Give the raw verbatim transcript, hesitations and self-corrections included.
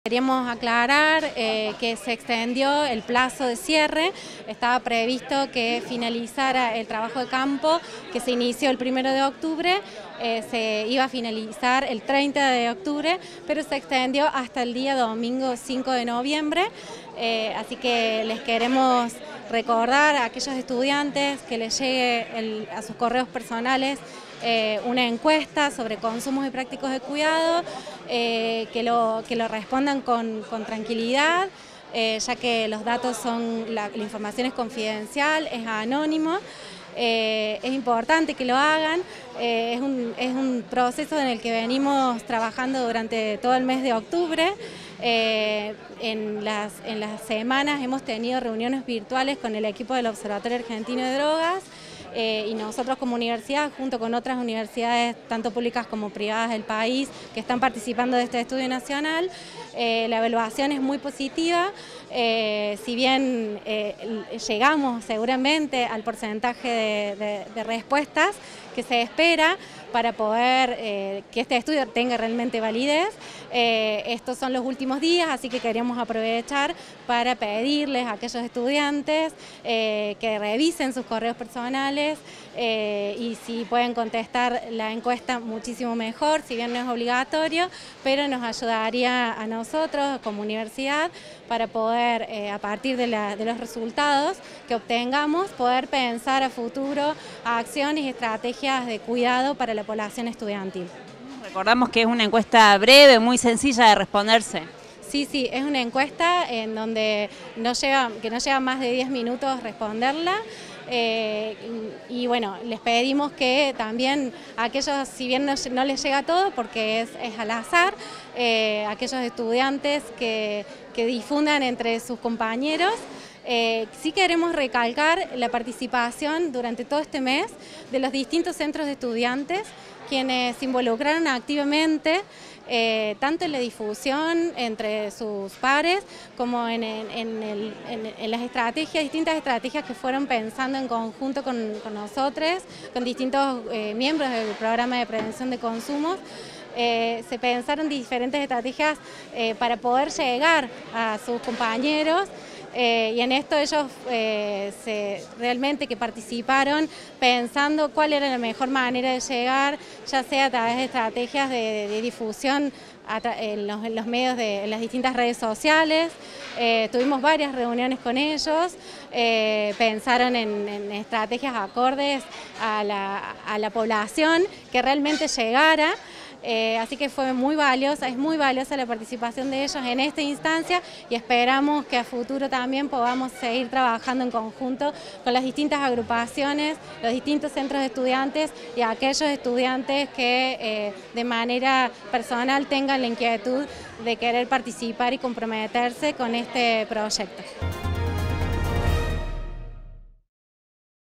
Queríamos aclarar eh, que se extendió el plazo de cierre. Estaba previsto que finalizara el trabajo de campo que se inició el primero de octubre, eh, se iba a finalizar el treinta de octubre, pero se extendió hasta el día domingo cinco de noviembre, eh, así que les queremos recordar a aquellos estudiantes que les llegue el, a sus correos personales Eh, una encuesta sobre consumos y prácticos de cuidado, eh, que, lo, que lo respondan con, con tranquilidad, eh, ya que los datos son, la, la información es confidencial, es anónimo. Eh, es importante que lo hagan, eh, es, un, es un proceso en el que venimos trabajando durante todo el mes de octubre. Eh, en, las, en las semanas hemos tenido reuniones virtuales con el equipo del Observatorio Argentino de Drogas, eh, y nosotros como universidad, junto con otras universidades, tanto públicas como privadas del país, que están participando de este estudio nacional. Eh, la evaluación es muy positiva, eh, si bien eh, llegamos seguramente al porcentaje de, de, de respuestas que se espera para poder eh, que este estudio tenga realmente validez. Eh, estos son los últimos días, así que queríamos aprovechar para pedirles a aquellos estudiantes eh, que revisen sus correos personales eh, y si pueden contestar la encuesta muchísimo mejor, si bien no es obligatorio, pero nos ayudaría a nosotros como universidad para poder, eh, a partir de, la, de los resultados que obtengamos, poder pensar a futuro a acciones y estrategias de cuidado para la población estudiantil. Recordamos que es una encuesta breve, muy sencilla de responderse. Sí, sí, es una encuesta en donde no lleva, que no lleva más de diez minutos responderla. Eh, y, y bueno, les pedimos que también aquellos, si bien no, no les llega todo porque es, es al azar, eh, aquellos estudiantes que, que difundan entre sus compañeros. Eh, sí queremos recalcar la participación durante todo este mes de los distintos centros de estudiantes, quienes se involucraron activamente eh, tanto en la difusión entre sus pares como en, en, en, el, en, en las estrategias, distintas estrategias que fueron pensando en conjunto con, con nosotros, con distintos eh, miembros del programa de prevención de consumos. Eh, se pensaron diferentes estrategias eh, para poder llegar a sus compañeros. Eh, y en esto ellos eh, se, realmente que participaron pensando cuál era la mejor manera de llegar, ya sea a través de estrategias de, de, de difusión en los, en los medios de en las distintas redes sociales. Eh, tuvimos varias reuniones con ellos, eh, pensaron en, en estrategias acordes a la, a la población que realmente llegara. Eh, así que fue muy valiosa, es muy valiosa la participación de ellos en esta instancia y esperamos que a futuro también podamos seguir trabajando en conjunto con las distintas agrupaciones, los distintos centros de estudiantes y aquellos estudiantes que eh, de manera personal tengan la inquietud de querer participar y comprometerse con este proyecto.